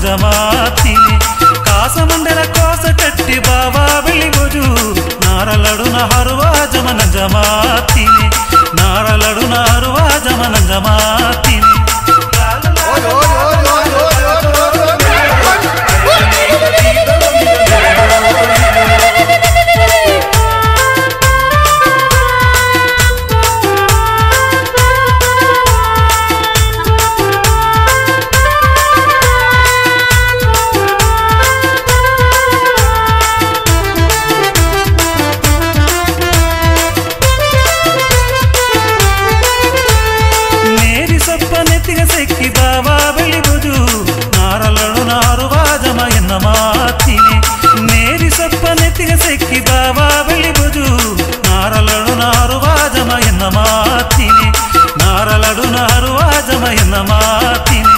ನಂಜಮಾತೀನಿ ಕಾಸಮಂಡಲ ಕೋಸ ಕಟ್ಟಿ ಬಾಬಾ ಬೆಳಿಬೋದು ನಾರಲಡುನ ಹರುವ ಜಮ ನಂಜಮಾತೀನಿ ನಾರಲಡುನ ಹರುವ ಜಮ ನಂಜಮಾತೀನಿ ನಾರಲಡುನ ಹರುವ ಜಮ ಎನ್ನ ಮಾತೀನಿ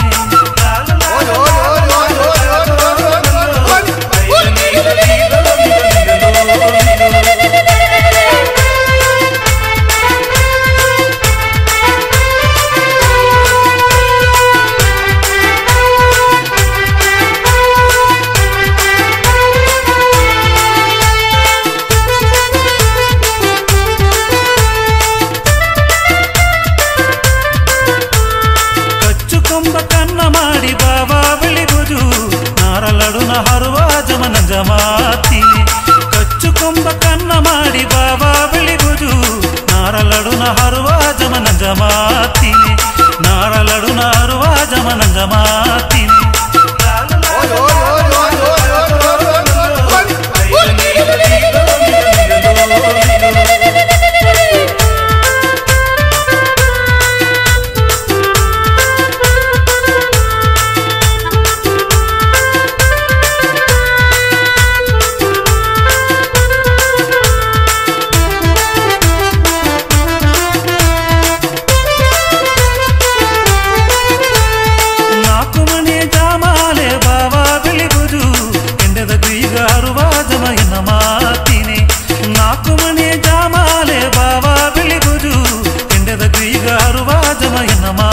ನಂಜಮಾತೀನಿ ಕಚ್ಚು ಕೊಂಬ ಕನ್ನ ಮಾಡಿ ಬಾಬಾ ಬೆಳಿಬೋದು ನಾರಲಡುನ ಹರುವ ಜಮ ನಂಜಮಾತೀನಿ ನಾರಲಡುನ ಹರುವ ಜಮ ನಂಜಮಾತೀನಿ ನಾಲ್ಕು ಮನೆ ಜಾಮಾಲೆ ಬಾಬಾ ಬೆಳಿಬೋದು ಕೆಂಡದ ಗ್ರೀಗ ಹರುವ ಜಮ ಎನ್ನ